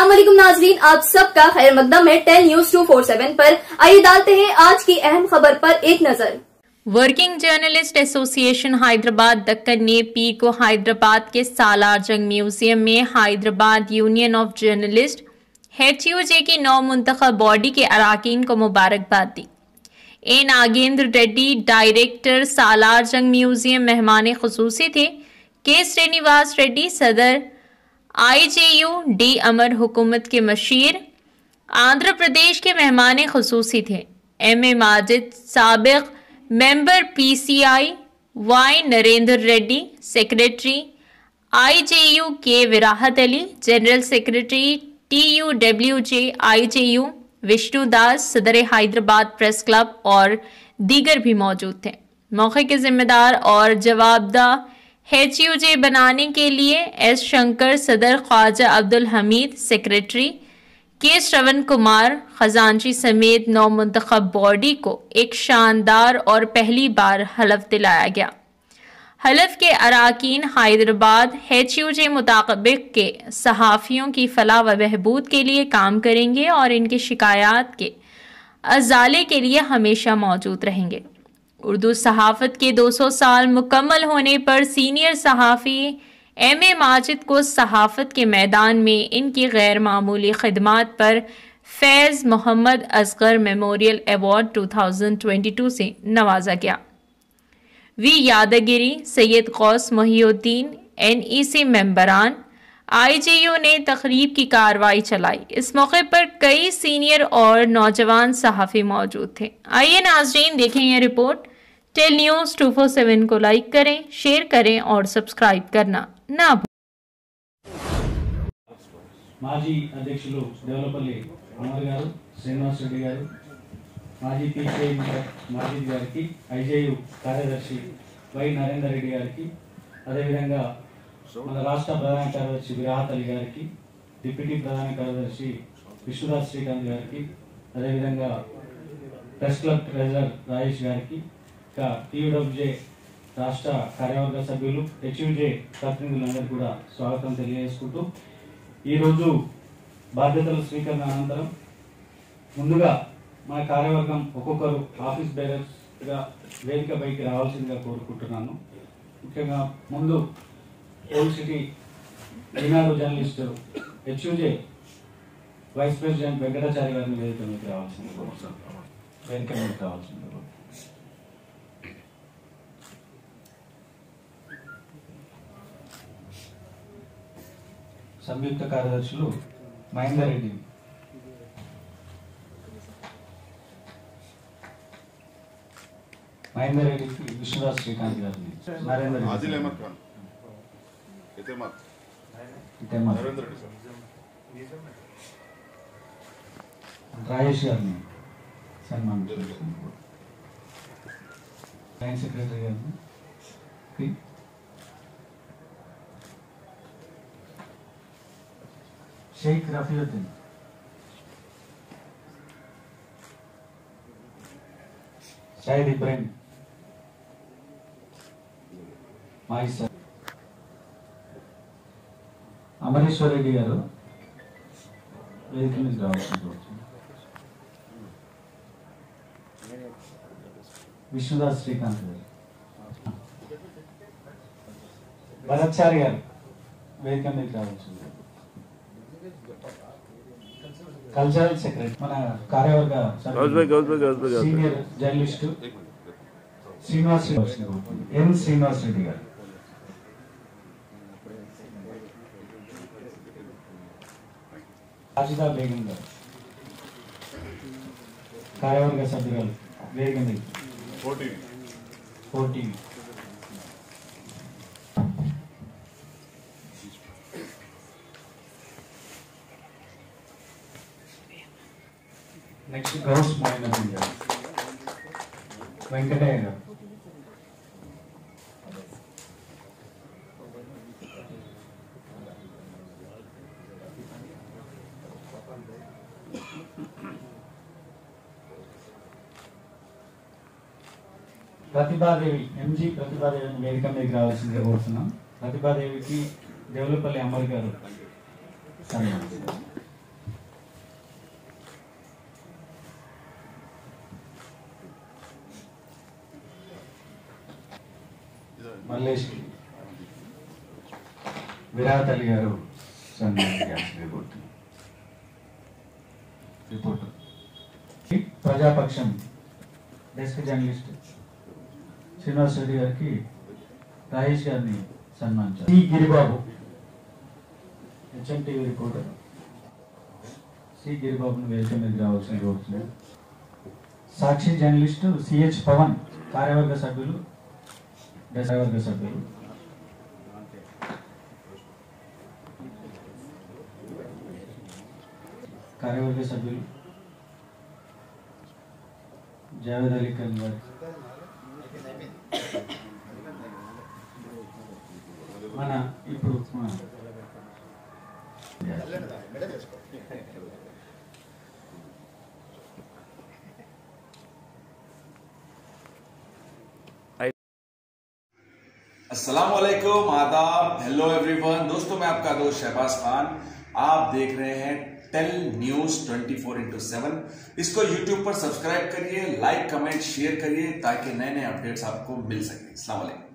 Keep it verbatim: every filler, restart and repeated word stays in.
अस्सलाम वालेकुम नाजरीन, आप सबका खैर मकदम है ten news two four seven पर। आइए डालते हैं आज की अहम खबर पर एक नजर। Working journalist association Hyderabad Deccan ने पीर को हैदराबाद के सालार जंग म्यूजियम में Hyderabad union of journalist H U J की नौ मुंतखब बॉडी के अराकीन को मुबारकबाद दी। A Nagendra Reddy director Salar Jung museum मेहमान खुसूसी थे। के श्रीनिवास रेड्डी सदर आई जे यू डी अमर हुकूमत के मशीर आंध्र प्रदेश के मेहमान खुसूसी थे। एम ए माजिद साबिक member P C I, Y Narendra Reddy secretary I J U K Virahat Ali general secretary T U W J I J U Vishnu Das सदर हैदराबाद प्रेस क्लब और दीगर भी मौजूद थे। मौके के जिम्मेदार और जवाबदा एच यू जे बनाने के लिए एस शंकर सदर, ख्वाजा अब्दुल हमीद सेक्रेटरी, के श्रवण कुमार खजांची समेत नौ मुंतखब बॉडी को एक शानदार और पहली बार हलफ दिलाया गया। हलफ के अराकीन हैदराबाद एच यू जे मुताबिक के सहाफ़ियों की फलाह व बहबूद के लिए काम करेंगे और इनकी शिकायत के अजाले के लिए हमेशा मौजूद रहेंगे। उर्दू सहाफ़त के दो सौ साल मुकम्मल होने पर सीनियर सहाफ़ी एम ए माजिद को सहाफ़त के मैदान में इनकी गैर मामूली खिदमात पर फैज़ मोहम्मद असगर मेमोरियल अवार्ड दो हज़ार बाईस से नवाजा गया। V Yadagiri, Syed Ghouse Mohiuddin, N E C मेंबरान, आई जे यू ने तकरीब की कार्रवाई चलाई। इस मौके पर कई सीनियर और नौजवान सहाफ़ी मौजूद थे। आइए नाज़रीन देखें यह रिपोर्ट। Tel news two four seven को लाइक करें, शेयर करें और सब्सक्राइब करना ना మాజీ అధ్యక్షులు దేవలపల్లి అమర్ గారు, శ్రీనివాస్ రెడ్డి గారు, మాజీ పీకే మాజీ గారికి, ఐజేయు కార్యదర్శి వై నరేందర్ రెడ్డి గారికి, అదేవిధంగా మన రాష్ట్ర ప్రధాన కార్యదర్శి విరాహత్ అలీ గారికి, డిప్యూటీ ప్రధాన కార్యదర్శి విష్ణుదాస్ శ్రీకాంత్ గారికి, అదేవిధంగా ప్రెస్ క్లబ్ ట్రెజరర్ రాజేష్ గారికి, ఇంకా టీయూడబ్ల్యూజే రాష్ట్ర కార్యవర్గ సభ్యులు, హెచ్యూజే ప్రతినిధులందరూ కూడా స్వాగతం తెలియజేసుకుంటూ ఈరోజు బాధ్యతల స్వీకరణ అనంతరం ముందుగా మా కార్యవర్గం ఒక్కొక్కరు ఆఫీస్ బేరర్స్గా వేదికపైకి రావాల్సిందిగా కోరుకుంటున్నాను. ముఖ్యంగా ముందు old city Eenadu journalist H U J vice president Venkatachari గారిని వేదిక మీకు రావాల్సింది వేదిక మీకు రావాల్సింది సంయుక్త కార్యదర్శులు మహేందర్ రెడ్డి, మహేందర్ రెడ్డికి విశ్వదాస్ శ్రీకాంత్ గారిని, నరేందర్ రాజేష్ గారిని సన్మానించారు, లైన్ సెక్రటరీ గారిని, शेख रफीउद्दीन, शाहिद इब्राहिम, माइसर, अमरेश्वर रेड्डी गारू वेदिक మీద రావాల్సింది, విష్ణుదాస్ శ్రీకాంత్ గారు, భరత్చారి గారు వేదిక మీద రావాల్సింది, కల్చరల్ సెక్రటరీ మన కార్యవర్గ senior journalist Srinivas N Srinivas Reddy garu, Rajida Begum గారు, కార్యవర్గ సభ్యురాలు వేదిక మీద పోటీ నెక్స్ట్ గౌస్ మోయినదీ గారు, వెంకటయ్య గారు, ప్రతిభాదేవి ఎంజీ ప్రతిభాదేవిని వేదిక మీదకి రావాల్సిందిగా కోరుతున్నాం. ప్రతిభాదేవికి దేవలపల్లి అమర్ గారు సన్మానిస్తారు. మల్లేష్కి విరాట్ అలీ గారు సన్మానించాల్సిందిగా కోరుతున్నాను. Report Prajapaksham desk journalist Srinivas Reddy గారికి రాజేష్ గారిని సన్మానించారు. C Giribabu HMTV reporter C గిరిబాబును వేదిక మీదకి రావాల్సింది కోరుతున్నాను. సాక్షి జర్నలిస్టు సిహెచ్ పవన్ కార్యవర్గ సభ్యులు కార్యవర్గ సభ్యులు కార్యవర్గ సభ్యులు జావేద్ అలీ ఖాన్ గారు మన ఇప్పుడు अस्सलामुअलैकुम, आदाब, हेलो एवरीवन। दोस्तों मैं आपका दोस्त शहबाज खान, आप देख रहे हैं tel news twenty four into seven. इसको यूट्यूब पर सब्सक्राइब करिए, लाइक कमेंट शेयर करिए ताकि नए नए अपडेट्स आपको मिल सके। अस्सलाम वालेकुम।